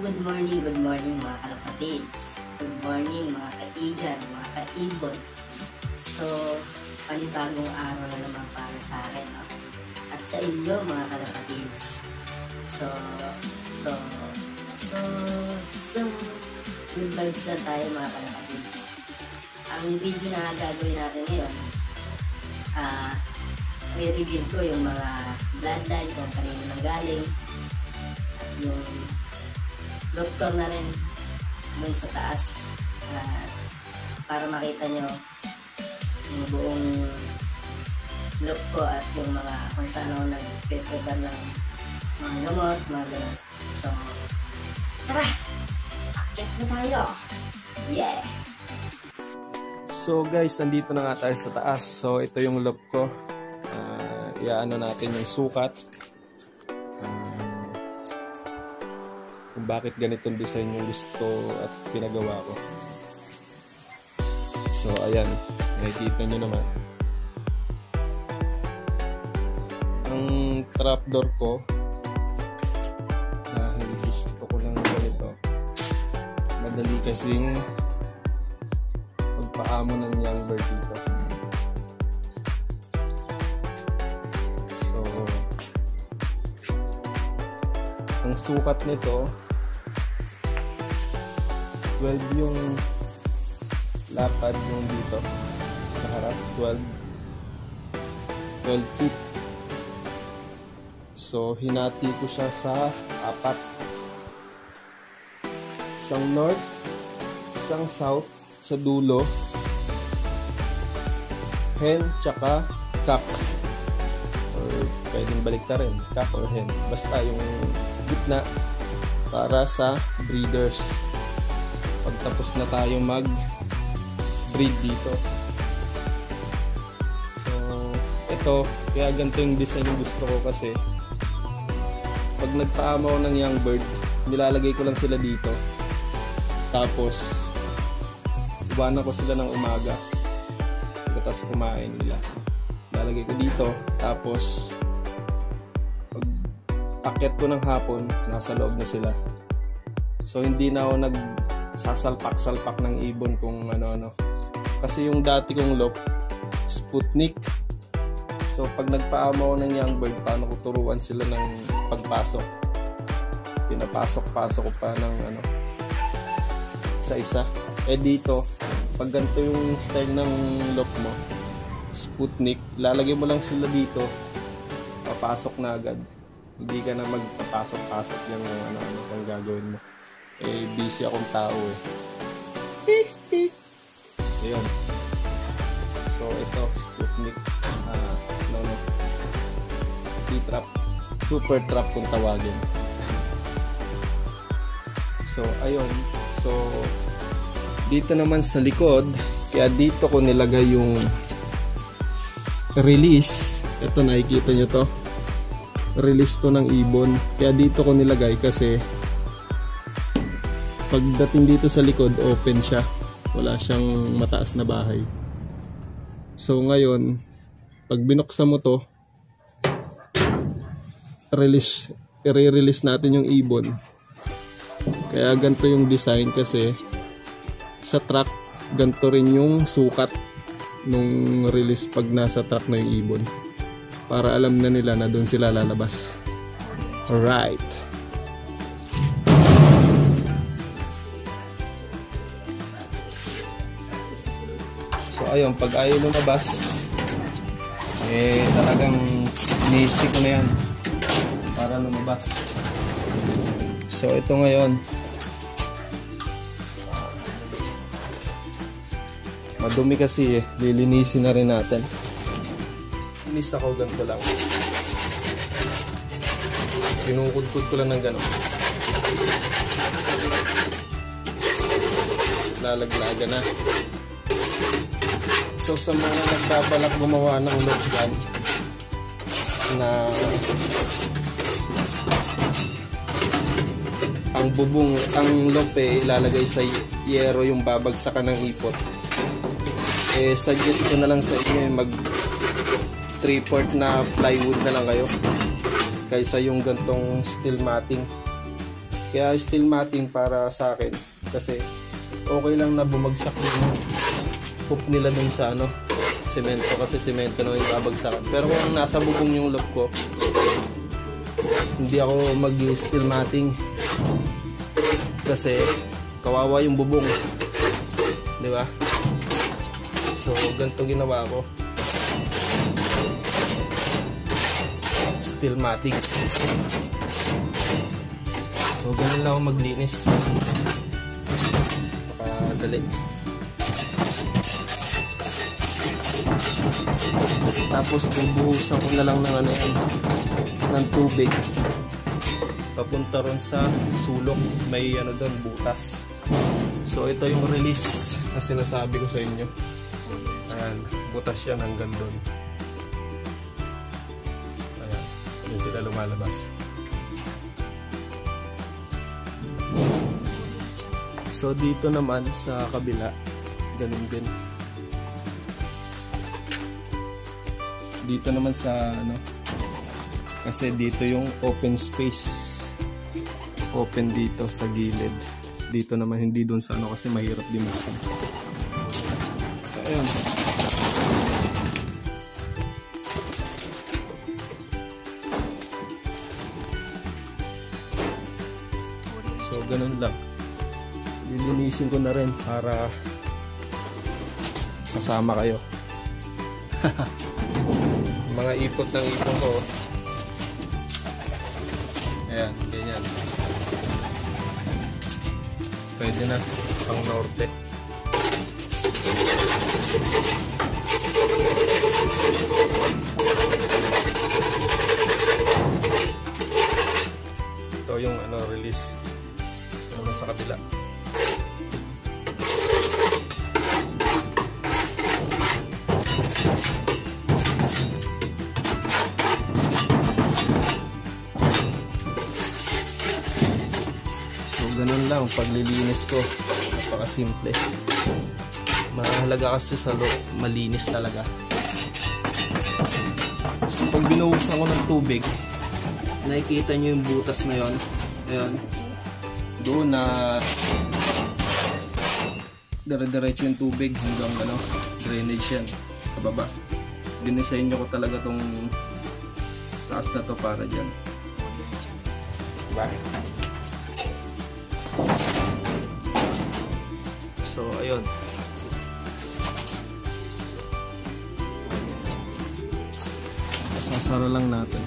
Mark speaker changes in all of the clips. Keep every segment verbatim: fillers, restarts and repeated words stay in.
Speaker 1: good morning, good morning mga kalapatids. Good morning mga kaigan, mga kaibon. So, panibagong araw na naman para sa akin, no? At sa inyo mga kalapatids. So, so, so, so, good vibes na tayo mga kalapatids. Ang video na gagawin natin ngayon, ah, uh, i-reveal ko yung mga bloodline kung kanino nang galing. Yung doktor na rin dun sa taas at para makita nyo yung buong look ko at yung mga kung saan ako nag-prepare ng mga gamot, mga gamot. So, tara! Akit na tayo! Yeah!
Speaker 2: So guys, andito na nga tayo sa taas. So ito yung look ko. Uh, iaano natin yung sukat. Kung bakit ganitong design yung gusto at pinagawa ko. So ayan, nakikita nyo naman ang trapdoor ko dahil gusto ko lang ganito. Madali kasing magpaamo ng young bird dito. So ang sukat nito twelve yung lapad yung dito sa harap, twelve feet. So hinati ko siya sa apat, isang north, isang south sa dulo, hen tsaka cock, or pwedeng balikta rin, cock or hen, basta yung gitna para sa breeders pagtapos na tayo mag breed dito. So ito, kaya ganito yung design yung gusto ko kasi pag nagpaamaw ng young bird, nilalagay ko lang sila dito, tapos iwanan ko sila ng umaga tapos kumain nila, nilalagay ko dito, tapos pag akyat ko ng hapon nasa loob na sila. So hindi na ako nag sasalpak-salpak ng ibon kung ano-ano. Kasi yung dati kong lock, Sputnik. So pag nagpaamaw ng young bird, paano ko turuan sila ng pagpasok? Pinapasok-pasok ko pa ng ano, isa-isa. Eh dito, pag ganito yung style ng lock mo, Sputnik, lalagay mo lang sila dito, papasok na agad. Hindi ka na magpapasok-pasok yung ano-ano kung gagawin mo. Eh, busy akong tao eh. Ayun. So, ito, Sputnik. Uh, no, no. T-trap. Super trap kung tawagin. So, ayun. So, dito naman sa likod, kaya dito ko nilagay yung release. Ito, nakikita nyo to. Release to ng ibon. Kaya dito ko nilagay kasi pagdating dito sa likod, open siya. Wala siyang mataas na bahay. So ngayon, pag binuksan mo to, release, i-release natin yung ibon. Kaya ganito yung design kasi sa truck, ganito rin yung sukat nung release pag nasa truck na yung ibon. Para alam na nila na doon sila lalabas. Alright. So ayun, pag ayaw lumabas, eh talagang ni-stick ko na yan para lumabas. So ito ngayon, madumi kasi eh, lilinisin na rin natin. Linis ako ganito lang, pinukudkod ko lang ng gano'n, lalaglaga na. So sa mga nagbabalak gumawa ng lock gun na ang bubong, ang lock eh ilalagay sa yero yung babagsakan ng ipot, eh suggest ko na lang sa inyo mag three fourths na plywood na lang kayo kaysa yung gantong steel matting. Kaya steel matting para sa akin kasi okay lang na bumagsak yung hoop nila dun sa ano, semento kasi semento na yung babagsakan. Pero kung nasa bubong yung loop ko, hindi ako mag-steel matting kasi kawawa yung bubong, di ba? So ganito ginawa ko, steel matting. So ganun lang ako maglinis, napakadali. Tapos bubuhusan ko na lang ng ano yan, ng tubig papunta ron sa sulok, may ano doon, butas. So ito yung release na sinasabi ko sa inyo. Ayan, butas yan hanggang doon. Ayan, yun sila lumalabas. So dito naman sa kabila, ganun din. Dito naman sa ano, kasi dito yung open space, open dito sa gilid. Dito naman hindi doon sa ano kasi mahirap dimasin. So ayun. So ganun lang. Lilinisin ko na rin para kasama kayo. Mga ipot ng ipon ko. Ayan, ganyan. Pwede na pang norte. Ito yung ano, release. Ano sa kabila. Ganun lang paglilinis ko, napakasimple. Mahalaga kasi sa loob, malinis talaga. So, pag binuhusan ko ng tubig, nakikita nyo yung butas na yon. Ayan, doon na dire-diretso yung tubig hanggang ano, drainage yan sa baba. Dinisenyo ko talaga tong taas na to para dyan. Diba? So, ayun. Sasara lang natin.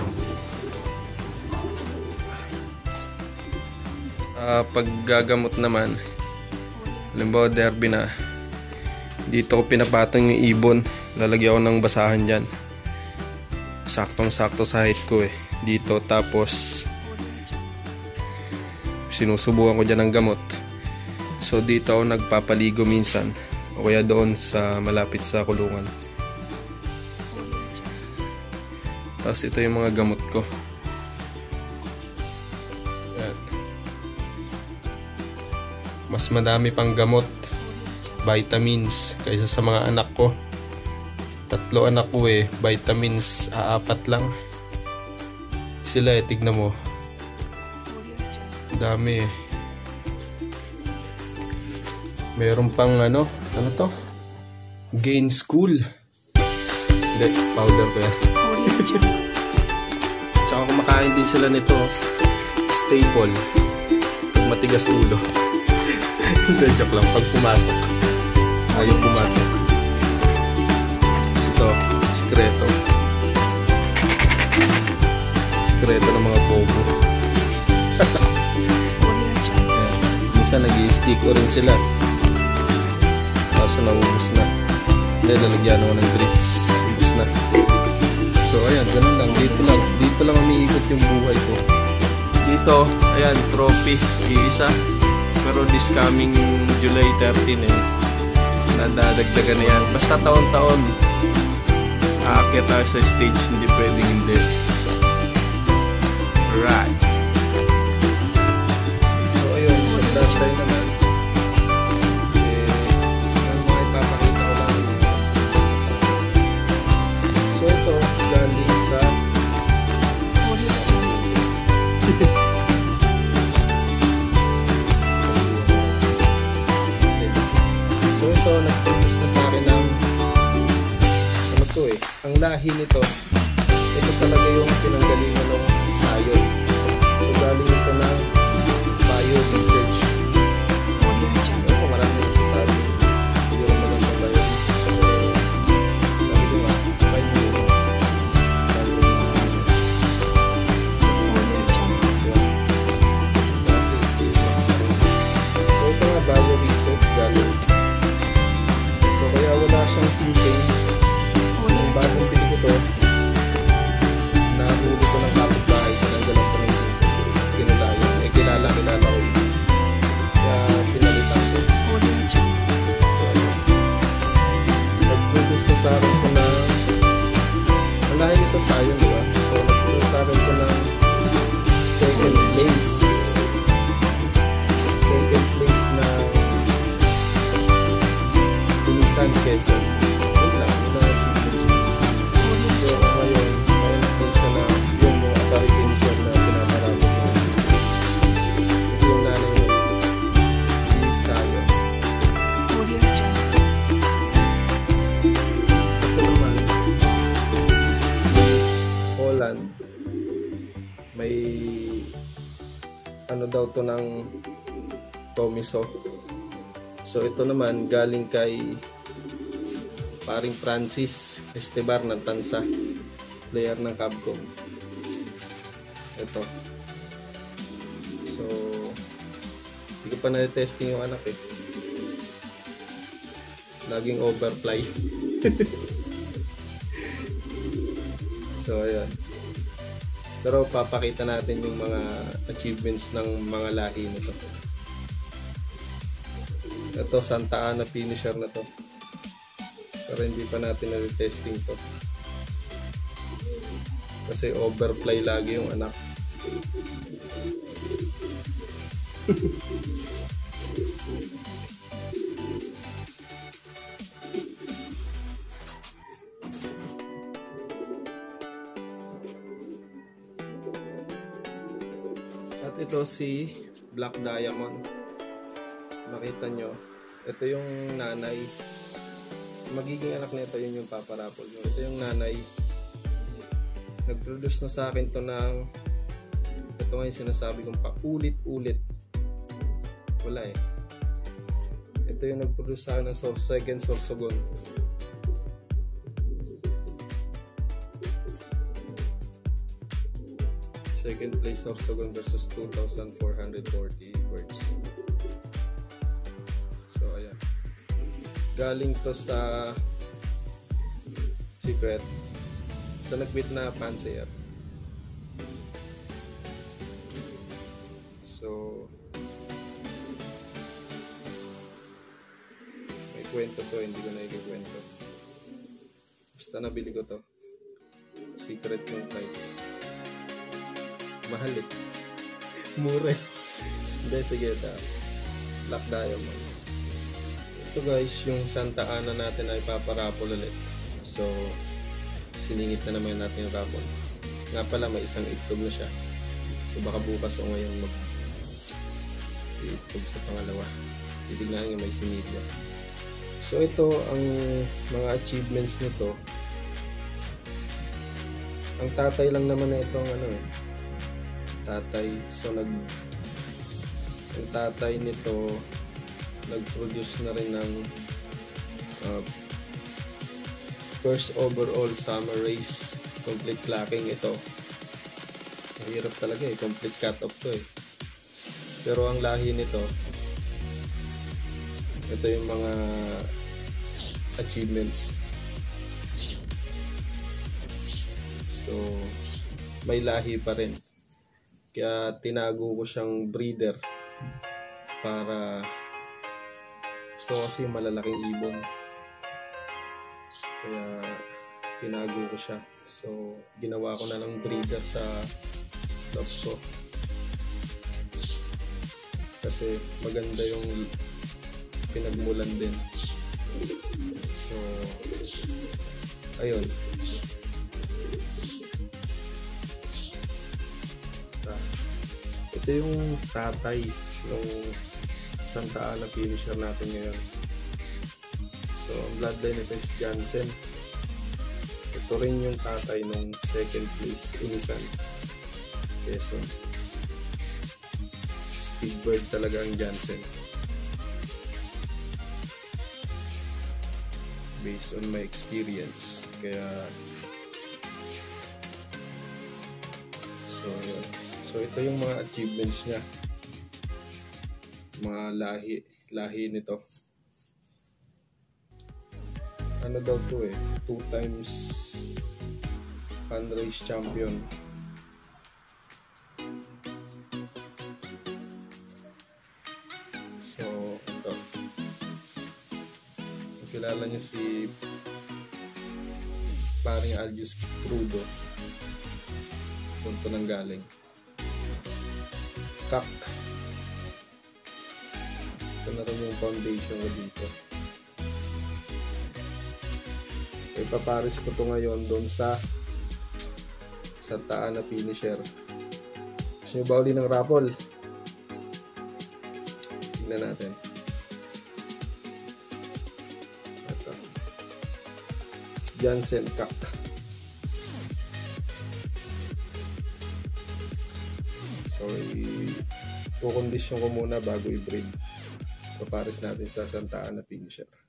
Speaker 2: Uh, pag gagamot naman, halimbawa derby na, dito ko pinapatong yung ibon. Lalagyan ko ng basahan dyan. Saktong-sakto sa height ko eh. Dito, tapos sinusubukan ko dyan ng gamot. So dito ako nagpapaligo minsan o kaya doon sa malapit sa kulungan. Tapos ito yung mga gamot ko. Ayan. Mas madami pang gamot, vitamins kaysa sa mga anak ko. Tatlo anak ko eh, vitamins aapat lang. Sila eh, tignan mo. Dami eh. Meron pang ano, ano to? Gain School. Hindi, powder ko yan. Tsaka kumakain din sila nito, Stable. Pag matigas ulo. Hindi, joke lang. Pag pumasok, ayaw pumasok. Ito, sikreto. Sikreto ng mga bobo. Minsan nag-i-stick ko rin sila. Kaso naubos na. Hindi, lalagyan ako ng grits. Ubus na. So, ayan, ganun lang. Dito lang. Dito lang umiikot yung buhay ko. Dito, ayan, trophy. Iisa. Pero this coming July thirteenth eh. Nadadagdagan na yan. Basta taon-taon. Aakyat tayo sa stage. Hindi pwedeng hindi. Right. So, ayun. Sa dash tayo naman. Galing sa lahi nito, ito talaga yung pinanggalingan ng sayon. So galing ito ng bio research. Ito marami nagsasabi. Hindi ko maganda ba yun? Sabi ko nga, fine yun. So ito nga bio research galing. So kaya wala siyang sising. Yung bagong pili ko to, nahuli ko ng kapitbahay, pinanggalan ko ng sising. Kinulayan. Eh kilala, kilala ko yun. Kaya pinalitan ko. So ayun. Nag-produce ko sa akin ko na ang lahi nito sayon, diba? So nag-produce sa akin ko ng second place. Second place na Nissan Quezon. Yun lang, yun lang achievement. So ngayon, mayroon po siya na yung mga application na pinaparami ko. Ito yung nanay yun, si Sayon. Ito naman, si Holland. May ano daw to ng Tomiso. So ito naman galing kay paring Francis Estebar ng Tansa, player ng Capcom. Ito. So hindi ko pa na-testing yung anak eh. Laging overfly. So ayan. Pero papakita natin yung mga achievements ng mga lahi nito. Ito, Santa Ana finisher na to. Pero hindi pa natin na-testing to. Kasi overfly lagi yung anak. At ito si Black Diamond. Makita nyo, ito yung nanay. Magiging anak nito, yun yung paparapol. Ito yung nanay. Nag-produce na sa akin to ng, ito nga yung sinasabi kong paulit-ulit. Wala eh. Ito yung nag-produce sa akin ng second Sorsogon. Second place Sorsogon versus two thousand four hundred forty birds. Galing to sa Secret sa nag-beat na Panseer. So may kwento to, hindi ko na ikikwento. Basta nabili ko to. Secret yung price. Mahal eh. Mura eh. Hindi, sige ta. Black Diamond. Ito guys, yung Santa Ana natin ay paparapol ulit. So, siningit na naman natin yung rapol. Nga pala, may isang itlog na siya. So, baka bukas o ngayon mag itlog sa pangalawa. Titignan nga may similya. So, ito ang mga achievements nito. Ang tatay lang naman na ito ang ano eh. Tatay. So, nag ang tatay nito nag-produce na rin ng uh, first overall summer race complete clacking. Ito mahirap talaga eh, complete cut off to eh, pero ang lahi nito, ito yung mga achievements. So may lahi pa rin, kaya tinago ko siyang breeder para gusto kasi yung malalaking ibon, kaya tinago ko siya. So ginawa ko na lang breeder sa top ko kasi maganda yung pinagmulan din. So ayun, ito yung tatay ng Santa Ana finisher natin ngayon. So ang bloodline nito is Jansen. Ito Ito rin yung tatay nung second place, Inisan, Quezon. Speedbird talaga ang Jansen. Based on my experience. Kaya so yun. So ito yung mga achievements niya. Mga lahi, lahi nito. Ano daw to eh, two times fan race champion. So ito, kilala niyo si paring Algius Crudo, punto ng galing Kak. Ito na rin yung foundation ko dito. So, ipaparis ko to ngayon doon sa sa taan na finisher. Gusto nyo ba uli ng raffle? Tignan natin. Ito. Jansen Kak. So, i-kondisyon ko muna bago i-breed. Paparis natin sa santaan na finisher.